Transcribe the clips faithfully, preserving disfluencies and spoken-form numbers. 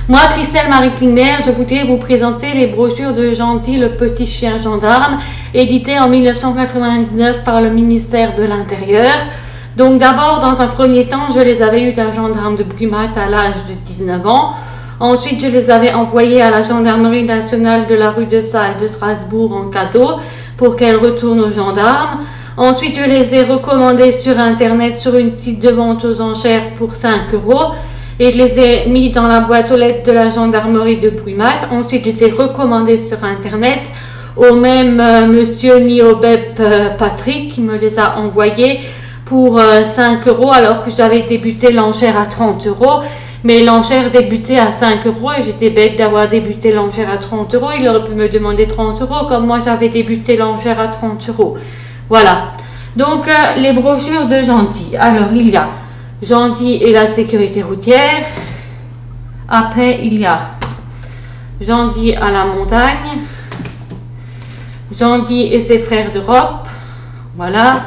Moi, Christelle Marie Klinger, je voudrais vous présenter les brochures de Gentil, le petit chien gendarme, édité en mille neuf cent quatre-vingt-dix-neuf par le ministère de l'Intérieur. Donc d'abord, dans un premier temps, je les avais eus d'un gendarme de Brumath à l'âge de dix-neuf ans. Ensuite, je les avais envoyés à la gendarmerie nationale de la rue de Salles de Strasbourg en cadeau pour qu'elle retourne aux gendarmes. Ensuite, je les ai recommandés sur Internet sur une site de vente aux enchères pour cinq euros. Et je les ai mis dans la boîte aux lettres de la gendarmerie de Brumath. Ensuite, je les ai recommandés sur Internet au même euh, monsieur Niobeb euh, Patrick qui me les a envoyés pour euh, cinq euros alors que j'avais débuté l'enchère à trente euros. Mais l'enchère débutait à cinq euros et j'étais bête d'avoir débuté l'enchère à trente euros. Il aurait pu me demander trente euros comme moi j'avais débuté l'enchère à trente euros. Voilà. Donc, euh, les brochures de Gentil. Alors, il y a Gentil et la sécurité routière. Après, il y a Gentil à la montagne. Gentil et ses frères d'Europe. Voilà.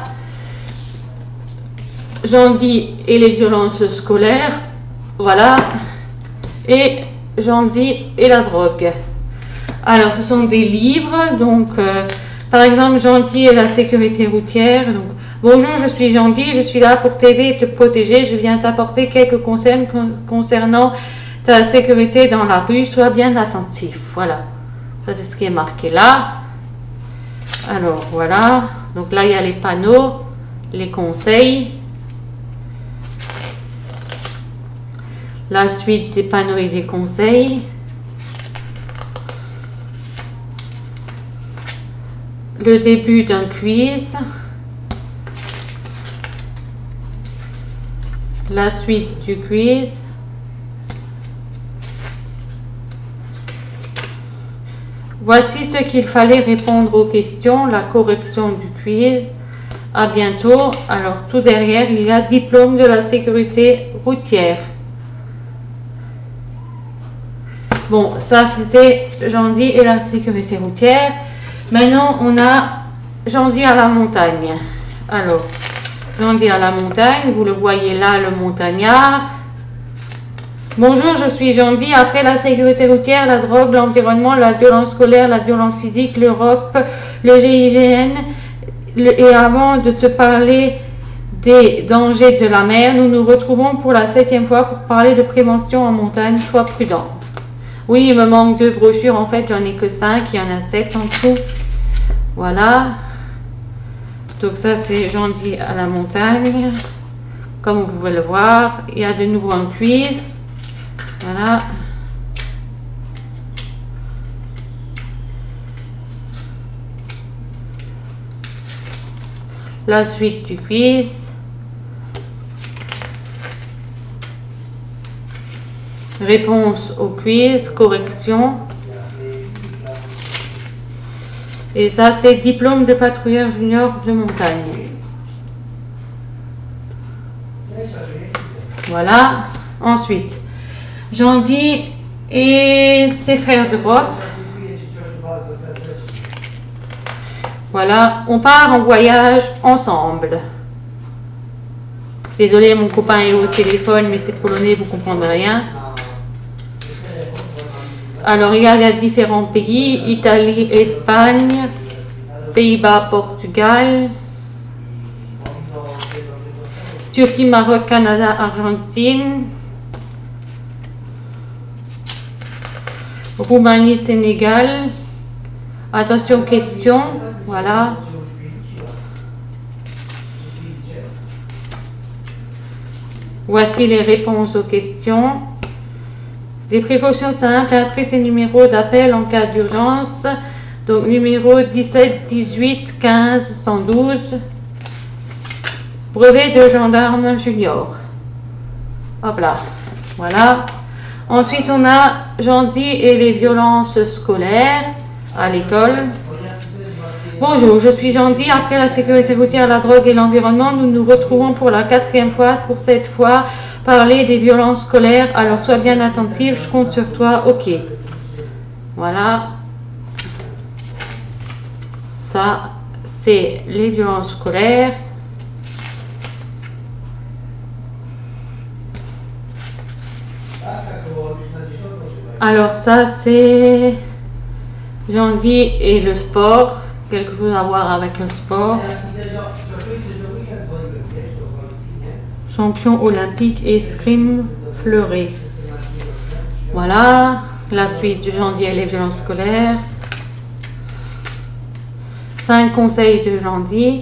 Gentil et les violences scolaires. Voilà. Et Gentil et la drogue. Alors, ce sont des livres. Donc, euh, par exemple, Gentil et la sécurité routière. Donc, bonjour, je suis Gentil, je suis là pour t'aider et te protéger. Je viens t'apporter quelques conseils concernant ta sécurité dans la rue. Sois bien attentif. Voilà. Ça, c'est ce qui est marqué là. Alors, voilà. Donc là, il y a les panneaux, les conseils. La suite des panneaux et des conseils. Le début d'un quiz. La suite du quiz. Voici ce qu'il fallait répondre aux questions, la correction du quiz. À bientôt. Alors, tout derrière, il y a diplôme de la sécurité routière. Bon, ça c'était Gentil et la sécurité routière. Maintenant, on a Gentil à la montagne. Alors, Gentil à la montagne, vous le voyez là, le montagnard. Bonjour, je suis Gentil. Après la sécurité routière, la drogue, l'environnement, la violence scolaire, la violence physique, l'Europe, le G I G N. Le, et avant de te parler des dangers de la mer, nous nous retrouvons pour la septième fois pour parler de prévention en montagne. Sois prudent. Oui, il me manque deux brochures. En fait, j'en ai que cinq. Il y en a sept en tout. Voilà. Donc ça, c'est Gentil à la montagne. Comme vous pouvez le voir, il y a de nouveau un quiz. Voilà. La suite du quiz. Réponse au quiz, correction. Et ça, c'est diplôme de patrouilleur junior de montagne. Voilà. Ensuite, Gentil et ses frères d'Europe. Voilà, on part en voyage ensemble. Désolé, mon copain est au téléphone, mais c'est polonais, vous ne comprendrez rien. Alors, il y a différents pays, Italie, Espagne, Pays-Bas, Portugal, Turquie, Maroc, Canada, Argentine, Roumanie, Sénégal. Attention, question, voilà. Voici les réponses aux questions. Des précautions simples, inscrivez ces numéros d'appel en cas d'urgence. Donc numéro dix-sept, dix-huit, quinze, cent douze. Brevet de gendarme junior. Hop là. Voilà. Ensuite, on a Gentil et les violences scolaires à l'école. Bonjour, je suis Gentil. Après la sécurité routière, la drogue et l'environnement, nous nous retrouvons pour la quatrième fois, pour cette fois, parler des violences scolaires. Alors, sois bien attentif, je compte sur toi. Ok. Voilà. Ça, c'est les violences scolaires. Alors ça c'est Jean-Guy et le sport, quelque chose à voir avec le sport. Champion olympique escrime fleuret. Voilà, la suite de Jean-Guy et les violences scolaires. cinq conseils de Jean-Guy.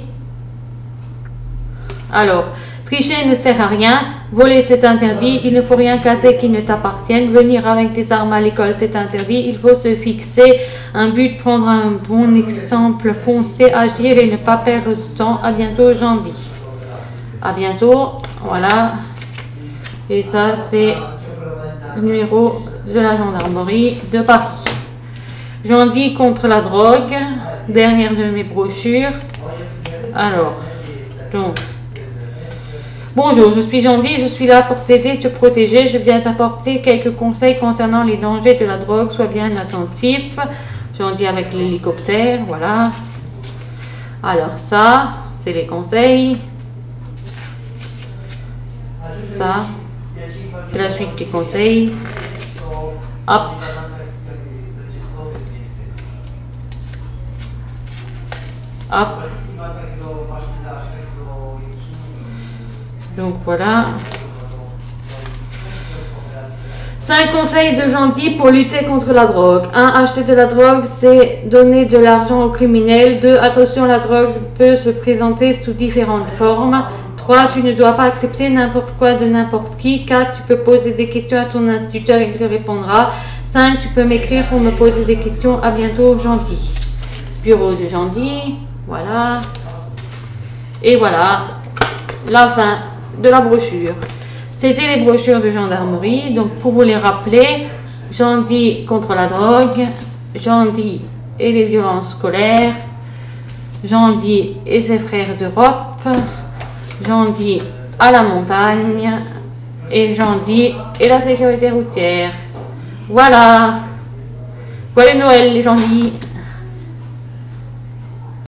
Alors, tricher ne sert à rien, voler c'est interdit, il ne faut rien casser qui ne t'appartienne, venir avec des armes à l'école c'est interdit, il faut se fixer un but, prendre un bon exemple, foncer, agir et ne pas perdre de temps. À bientôt Jean-Guy. À bientôt, voilà. Et ça c'est le numéro de la gendarmerie de Paris. Jean-Guy contre la drogue, dernière de mes brochures. Alors, donc... Bonjour, je suis Jean-Guy, je suis là pour t'aider, te protéger. Je viens t'apporter quelques conseils concernant les dangers de la drogue. Sois bien attentif. Jean-Guy avec l'hélicoptère, voilà. Alors ça, c'est les conseils. Ça, c'est la suite des conseils. Hop. Hop. Donc voilà. cinq conseils de Jean-Guy pour lutter contre la drogue. un. Acheter de la drogue, c'est donner de l'argent aux criminels. deux. Attention, la drogue peut se présenter sous différentes formes. trois. Tu ne dois pas accepter n'importe quoi de n'importe qui. quatre. Tu peux poser des questions à ton instituteur, il te répondra. cinq. Tu peux m'écrire pour me poser des questions. À bientôt, Jean-Guy. Bureau de Jean-Guy. Voilà. Et voilà. La fin de la brochure. C'était les brochures de gendarmerie. Donc pour vous les rappeler, Jean-Guy contre la drogue, Jean-Guy et les violences scolaires, Jean-Guy et ses frères d'Europe, Jean-Guy à la montagne et Jean-Guy et la sécurité routière. Voilà. Voilà Noël les Jean-Guy.